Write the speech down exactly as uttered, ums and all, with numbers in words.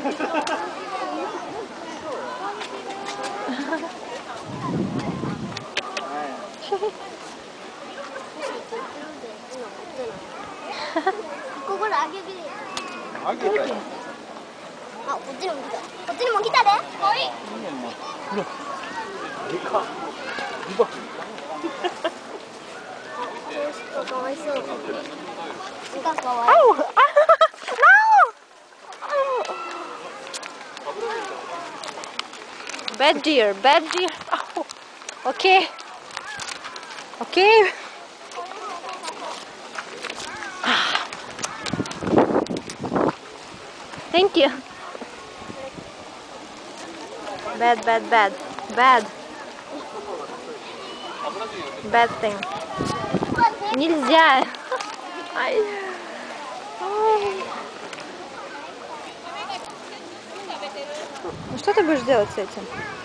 ここであげる。 あげる。 あ、こっちにも来た。こっちにも来たで。はい。 ほら。でかっ。でかっ。 かわいそう。がかわいい。 Bad deer, bad deer. Oh, okay, okay. Thank you. Bad, bad, bad, bad. Bad thing. Нельзя. Ай. Ну что ты будешь делать с этим?